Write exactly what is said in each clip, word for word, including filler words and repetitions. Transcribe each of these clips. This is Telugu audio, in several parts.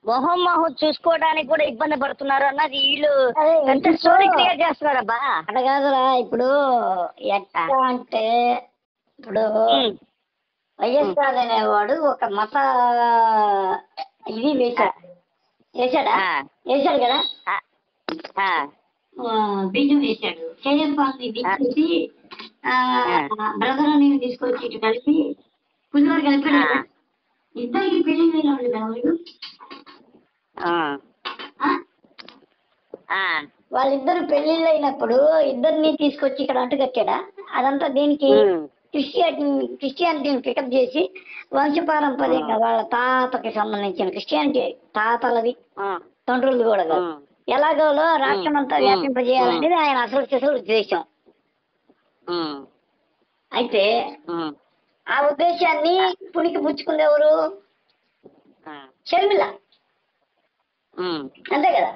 మొహం మొహం చూసుకోవడానికి కూడా ఇబ్బంది పడుతున్నారు అన్నది వీళ్ళు అదే పెద్ద ఇప్పుడు స్టోరీ క్రియేట్ చేస్తున్నారబ్బా. అట్లా కాదురా. ఇప్పుడు ఎట్లా అంటే ఇప్పుడు ఉమ్, ఉమ్, వైఎస్ఆర్ అనేవాడు ఒక మత ఇది వేశాడు వేశాడా ఆ, వేశాడు కదా. ఆ, ఆ, ఆ, బీజం వేశాడు. కేఎం పాల్ని ఆ, దించేసి ఆ, బ్రదర్ నేను తీసుకొచ్చి ఇటు కలిపి పులివారు కలిపాడు ఆ, కదా. ఇద్దరికి పెళ్లి వాళ్ళు కదా వాళ్ళు. ఆ, ఆ? ఆ, వాళ్ళిద్దరు పెళ్లిళ్ళు అయినప్పుడు ఇద్దరిని తీసుకొచ్చి ఇక్కడ అంటుకట్టాడా? అదంతా దీనికి ఉమ్, క్రిస్టియానిటీ క్రిస్టియానిటీని పికప్ చేసి వంశపారంపర్యంగా ఉమ్, వాళ్ళ తాతకి సంబంధించిన క్రిస్టియానిటీ తాతలది ఉమ్, తండ్రులది కూడా కాదు. ఉమ్, ఎలాగోలో ఉమ్, రాష్ట్రం అంతా ఉమ్, ఉమ్, వ్యాపింపజేయాలనేది ఆయన అసలు చేసే ఉద్దేశం. ఉమ్, అయితే ఉమ్, ఆ ఉద్దేశాన్ని పుణికి పుచ్చుకుంది ఎవరు? ఆ, షర్మిల. ఉమ్, అంతే కదా.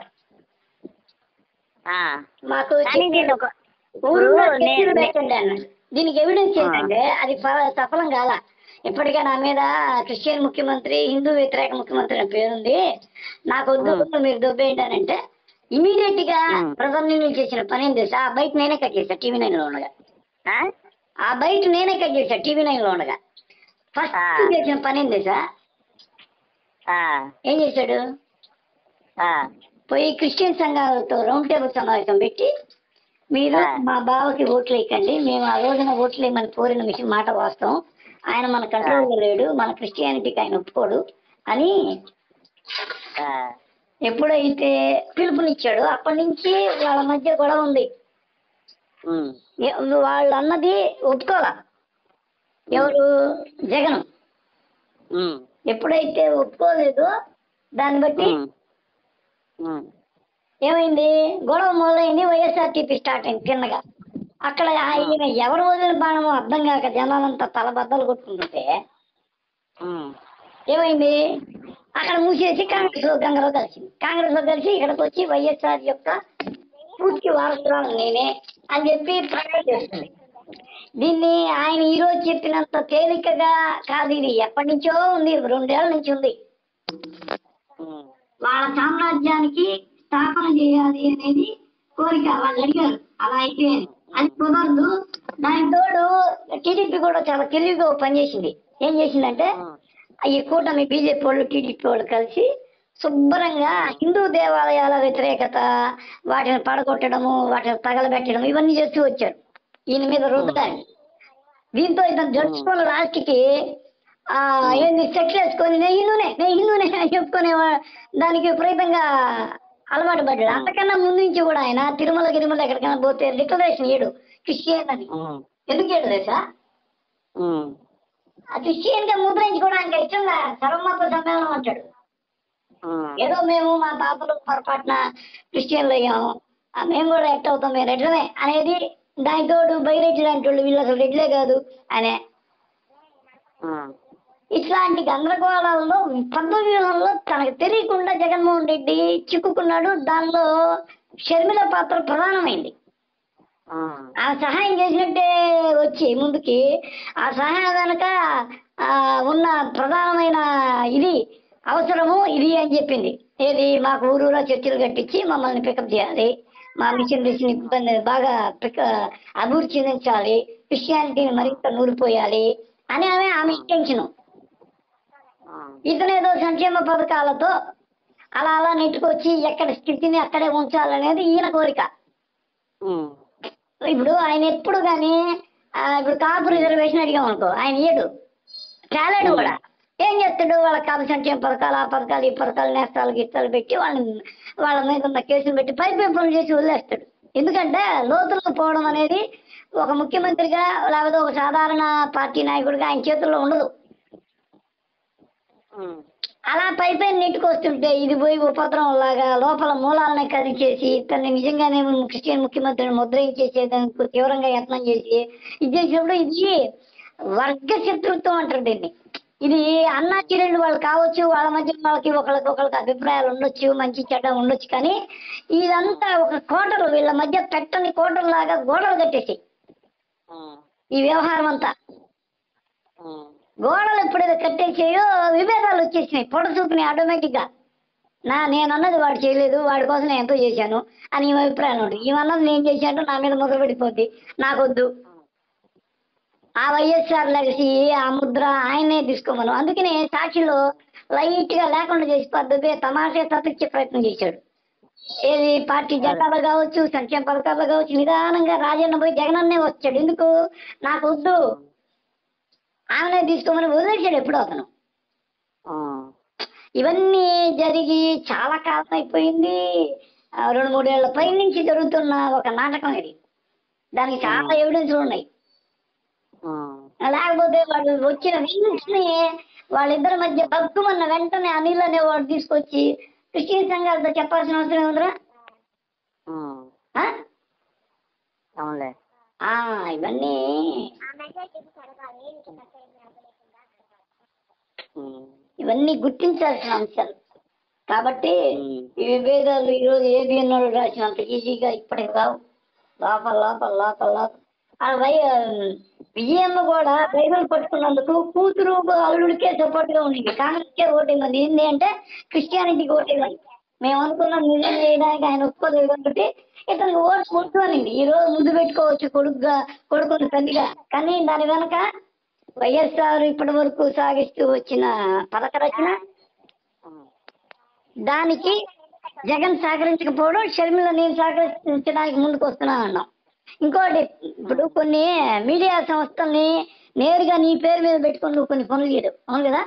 ఆ. మాకు కానీ నేను ఒక ఇప్పుడు ఊరున్న నే- చర్చలు నే- పెట్టండి అన్నాడు. దీనికి ఎవిడెన్స్ ఆ, ఏంటంటే అది ఫ- సఫలం కాల. ఇప్పటికే నా మీద క్రిస్టియన్ ముఖ్యమంత్రి, హిందూ వ్యతిరేక ముఖ్యమంత్రి అని పేరుంది, నాకు ఉమ్, వద్దు మీరు దొబ్బేయండి అని అంటే ఇమీడియట్ గా ఉమ్, ప్రధాని చేసిన పని ఏం తెలుసా? ఆ బయట నేనే కట్ చేశా టీవీ నైన్ లో ఉండగా. ఆ, ఆ బయట నేనే కట్ చేశా టీవీ నైన్ లో ఉండగా. ఫస్ట్ ఆ, చేసిన పని ఏం తెలుసా? ఆ, ఏం చేశాడు? ఆ, పోయి క్రిస్టియన్ సంఘాలతో రౌండ్ టేబుల్ సమావేశం పెట్టి మీరు ఆ, మా బావకి ఓట్లు వేయకండి, మేము ఆ రోజున ఓట్లు వేయమని కోరిన విషయం మాట వాస్తవం, ఆయన మన కంట్రోల్లో లేడు, మన క్రిస్టియానిటీకి ఆయన ఒప్పుకోడు అని ఆ, ఎప్పుడైతే పిలుపునిచ్చాడో అప్పటి నుంచి వాళ్ళ మధ్య గొడవ ఉంది. ఉమ్, ఏ- వాళ్ళు అన్నది ఒప్పుకోవాలా ఎవరు? జగన్. ఉమ్, ఎప్పుడైతే ఒప్పుకోలేదో దాన్ని బట్టి ఉమ్, ఉమ్, ఏమైంది? గొడవ మొదలైంది. వైఎస్ఆర్టీపీ స్టార్ట్ అయింది తిన్నగా. అక్కడ ఆయన ఎవరు వదిలిన బాణమో అర్థం కాక జనాలంతా తలబద్దలు కొట్టుకుంటుంటే ఉమ్, ఏమైంది? అక్కడ మూసేసి కాంగ్రెస్ లో గంగలో కలిసింది. కాంగ్రెస్ లో కలిసి ఇక్కడికి వచ్చి వైఎస్ఆర్ యొక్క పూర్తి వారసురాలు నేనే అని చెప్పి ప్రకటన చేస్తుంది. దీన్ని ఆయన ఈ రోజు చెప్పినంత తేలికగా కాదు, ఇది ఎప్పటి నుంచో ఉంది, రెండేళ్ల నుంచి ఉంది. ఉమ్, వాళ్ళ సామ్రాజ్యానికి స్థాపన చేయాలి అనేది కోరిక. వాళ్ళు అడిగారు అలా అయితే అది కుదరదు. దానికి తోడు టీడీపీ కూడా చాలా తెలివిగా ఓ పని చేసింది. ఏం చేసిందంటే ఈ కూటమి బీజేపీ వాళ్ళు టీడీపీ వాళ్ళు కలిసి శుభ్రంగా హిందూ దేవాలయాల వ్యతిరేకత, వాటిని పడగొట్టడము, వాటిని తగలబెట్టడం ఇవన్నీ చేస్తూ వచ్చారు ఈయన మీద రుద్దడానికి. దీంతో ఇతను జడ్చుకోవాలి లాస్ట్కి. ఆ ఏంది సెట్లు వేసుకొని నేను హిందూనే నేను హిందూనే అని చెప్పుకునే దానికి విపరీతంగా అలవాటు పడ్డాడు. అంతకన్నా ముందు నుంచి కూడా ఆయన తిరుమల గిరిమల ఎక్కడికైనా పోతే డిక్లరేషన్ ఇయ్యడు క్రిస్టియన్ అని. ఎందుకు ఇయ్యడు తెలుసా? ఉమ్, ఆ క్రిస్టియన్ గా ముద్రించుకోవడానికి ఇష్టంగా సర్వమత సమ్మేళనం అంటాడు. ఉమ్, ఏదో మేము మా తాతలు పొరపాటున క్రిస్టియన్లు అయ్యాము, ఆ మేము కూడా ఎట్ అవుతాం, మేము రెడ్లమే అనేది. దాని తోడు బైరెడ్డి లాంటి వాళ్ళు వీళ్ళు అసలు రెడ్లే కాదు అనే ఉమ్, ఇట్లాంటి గందరగోళాల్లో పద్మవ్యూహంలో తనకు తెలియకుండా జగన్మోహన్ రెడ్డి చిక్కుకున్నాడు. దానిలో షర్మిల పాత్ర ప్రధానమైంది. ఉమ్, ఆ సహాయం చేసినట్టే వచ్చి ముందుకి ఆ సహాయం వెనక ఆ, ఉన్న ప్రధానమైన ఇది అవసరము ఇది అని చెప్పింది. ఏది? మాకు ఊరూరా చర్చలు కట్టించి మమ్మల్ని పికప్ చేయాలి, మా మిషనరీస్ని ఇబ్బంది బాగా పిక అభివృద్ధి చెందించాలి, క్రిస్టియానిటీని మరింత నూరిపోయాలి అని ఆమె ఆమె ఇంటెన్షన్. ఇతనేదో సంక్షేమ పథకాలతో అలా అలా నెట్టుకొచ్చి ఎక్కడ స్థితిని అక్కడే ఉంచాలనేది ఈయన కోరిక. ఉమ్, ఇప్పుడు ఆయన ఎప్పుడు కానీ ఇప్పుడు కాపు రిజర్వేషన్ అడిగాం అనుకో ఆయన ఇయ్యడు, తేలాడు కూడా. ఏం చేస్తాడు? వాళ్ళ కాపు సంక్షేమ పథకాలు, ఆ పథకాలు, ఈ పథకాలు, నేస్తాలు గిస్తాలు పెట్టి వాళ్ళని వాళ్ళ మీద ఉన్న కేసులు పెట్టి పై పనులు చేసి వదిలేస్తాడు. ఎందుకంటే లోతులకు పోవడం అనేది ఒక ముఖ్యమంత్రిగా లేకపోతే ఒక సాధారణ పార్టీ నాయకుడిగా ఆయన చేతుల్లో ఉండదు. ఉమ్, అలా పై పైన నెట్టుకొస్తుంటే ఇది పోయి ఉపద్రవం లాగా లోపల మూలాలనే కదిచేసి తనని నిజంగానే క్రిస్టియన్ ముఖ్యమంత్రిని ముద్రించేసేదానికి తీవ్రంగా యత్నం చేసి ఇది చేసినప్పుడు ఇది వర్గ శత్రుత్వం అంటారు దీన్ని. ఇది అన్నా చెల్లెళ్ళు వాళ్ళు కావచ్చు, వాళ్ళ మధ్య వాళ్ళకి ఒకరికి ఒకరికి అభిప్రాయాలు ఉండొచ్చు, మంచి చెడ్డ ఉండొచ్చు, కానీ ఇదంతా ఒక కోటలు, వీళ్ళ మధ్య పెట్టని కోటలు లాగా గోడలు కట్టేసి ఈ వ్యవహారం అంతా. గోడలు ఎప్పుడైతే కట్టేసాయో విభేదాలు వచ్చేసినాయి, పొడ చూపినాయి ఆటోమేటిక్ గా. నా నేను అన్నది వాడు చేయలేదు, వాడి కోసం నేను ఎంతో చేశాను అని ఈమె అభిప్రాయం ఉంటుంది. ఈమెన్నది నేను చేశాను నా మీద ముద్ర పడిపోద్ది, నాకొద్దు. ఆ వైఎస్ఆర్ లెగసీ ఆ ముద్ర ఆయనే తీసుకోమను. అందుకనే సాక్షిలో లైట్ గా లేకుండా చేసి పద్ధతి తమాషా తప్పించే ప్రయత్నం చేశాడు. ఏది పార్టీ జెండాలు కావచ్చు, సంక్షేమ పథకాలు కావచ్చు, నిదానంగా రాజన్న పోయి జగనన్నే వచ్చాడు. ఎందుకు? నాకు వద్దు, ఆమెనే తీసుకోమని వదిలేశాడు ఎప్పుడో అతను. ఇవన్నీ జరిగి చాలా కాలం అయిపోయింది. ఆ, రెండు మూడేళ్ల పై నుంచి జరుగుతున్న ఒక నాటకం ఇది. దానికి చాలా ఎవిడెన్స్లు ఉన్నాయి. లేకపోతే వాళ్ళు వచ్చిన వెంటనే వాళ్ళిద్దరి మధ్య బగ్గుమన్న వెంటనే అనిల్ అనేవాడు తీసుకొచ్చి క్రిస్టియన్ సంఘాలతో చెప్పాల్సిన అవసరం ఉందిరా. ఇవన్నీ ఇవన్నీ గుర్తించాల్సిన అంశాలు. కాబట్టి ఈ విభేదాలు ఈరోజు ఏబి అన్నాడు రాసినంత ఈజీగా ఇప్పటికి రావు. లోపల లోపల లోపల లోపల విజయమ్మ కూడా బైబిల్ పట్టుకున్నందుకు కూతురు అల్లుడికే సపోర్ట్ గా ఉండింది. కాంగ్రెస్కే ఓటేమంది. ఏంటి అంటే క్రిస్టియానిటీకి ఓటేమంది. మేము అనుకున్నాం నిజం చేయడానికి ఆయన ఒప్పుకోలేదు కాబట్టి ఇతనికి ఓటు ముట్టు అనింది. ఈ రోజు ముందు పెట్టుకోవచ్చు కొడుకుగా కొడుకుని తల్లిగా. కానీ దాని వెనక వైఎస్ఆర్ ఇప్పటి వరకు సాగిస్తూ వచ్చిన పథక రచన, దానికి జగన్ సహకరించకపోవడం, షర్మిల నేను సహకరించడానికి ముందుకు వస్తున్నా అన్నాం. ఇంకోటి, ఇప్పుడు కొన్ని మీడియా సంస్థల్ని నేరుగా నీ పేరు మీద పెట్టుకొని నువ్వు కొన్ని పనులు చేయడం, అవును కదా?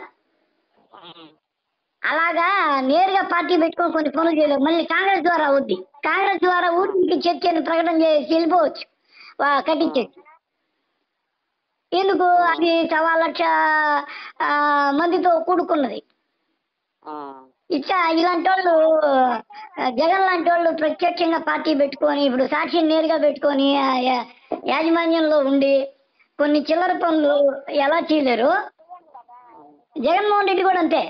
అలాగా నేరుగా పార్టీ పెట్టుకొని కొన్ని పనులు చేయలేవు. మళ్ళీ కాంగ్రెస్ ద్వారా అవుద్ది. కాంగ్రెస్ ద్వారా ఊరికి చర్చని ప్రకటన చేసి వెళ్ళిపోవచ్చు కట్టించేసి. ఎందుకు? అది సవా లక్ష మందితో కూడుకున్నది. ఇట్లా ఇలాంటి వాళ్ళు, జగన్ లాంటి వాళ్ళు ప్రత్యక్షంగా పార్టీ పెట్టుకొని ఇప్పుడు సాక్షిని నేరుగా పెట్టుకొని యాజమాన్యంలో ఉండి కొన్ని చిల్లర పనులు ఎలా చేయలేరు, జగన్మోహన్ రెడ్డి కూడా అంతే.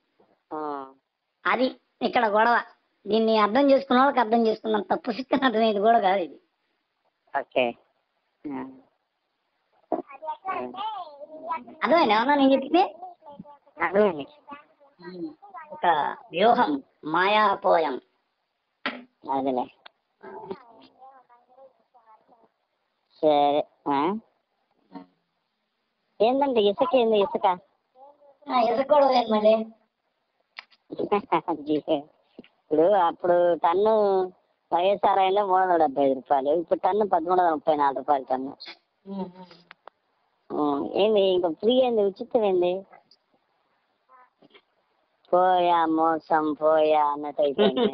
అది ఇక్కడ గొడవ. దీన్ని అర్థం చేసుకున్న వాళ్ళకి అర్థం చేసుకున్నాం, తప్పు శిక్షణ అర్థమయ్యేది కూడా కాదు ఇది. అర్థమైంది ఏమన్నా నేను చెప్పింది? ఒక వ్యూహం, మాయాపోయం. అదిలే. సరే, ఏందండి ఇసుక? ఏంది ఇసుక? ఇసుక కూడా లేదు మళ్ళీ. ఇప్పుడు అప్పుడు టన్ను వైఎస్ఆర్ అయినా మూడు వందల డెబ్బై ఐదు రూపాయలు, ఇప్పుడు టన్ను పదమూడు వందల ముప్పై నాలుగు రూపాయలు టన్ను. ఏంది ఇంకా ఫ్రీ? ఏంది ఉచితం? ఏంది పోయా మోసం పోయా అన్నట్టు అయిపోయింది.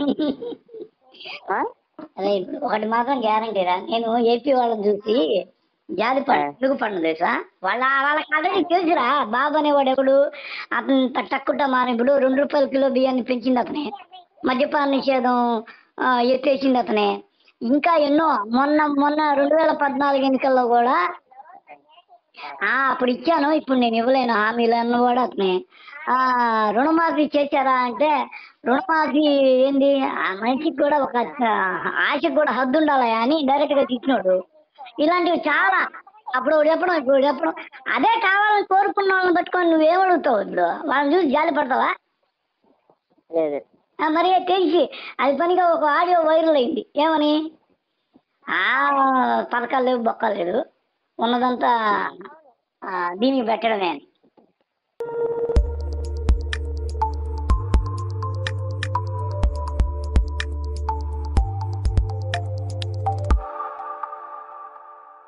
అదే ఒకటి మాత్రం గ్యారంటీరా, నేను ఏపీ వాళ్ళని చూసి జాతి పండు ఎందుకు పండు తెలుసా? వాళ్ళ వాళ్ళకి ఆల్రెడీ తెలుసురా. బాబు అనేవాడు ఎవడు? అతను తక్కువ మారి ఇప్పుడు రెండు రూపాయల కిలో బియ్యాన్ని పెంచింది అతనే. మద్యపాన నిషేధం ఎత్తేసింది అతనే. ఇంకా ఎన్నో. మొన్న మొన్న రెండు వేల పద్నాలుగు ఎన్నికల్లో కూడా ఆ అప్పుడు ఇచ్చాను, ఇప్పుడు నేను ఇవ్వలేను హామీలు అన్నవాడు అతనే. ఆ రుణమాఫీ చేశారా అంటే రుణమాఫీ ఏంది, ఆ మనిషికి కూడా ఒక ఆశకు కూడా హద్దు ఉండాలి అని డైరెక్ట్ గా తిట్టినోడు. ఇలాంటివి చాలా. అప్పుడు చెప్పడం ఇప్పుడు చెప్పడం. అదే కావాలని కోరుకున్న వాళ్ళని పట్టుకొని నువ్వేమడుగుతావు? ఇప్పుడు వాళ్ళని చూసి జాలి పడతావా? మరి తెలిసి అది పనిగా ఒక ఆడియో వైరల్ అయింది. ఏమని? ఆ పథకాలు లేవు, బొక్కలు లేదు, ఉన్నదంతా దీనికి పెట్టడమే అని.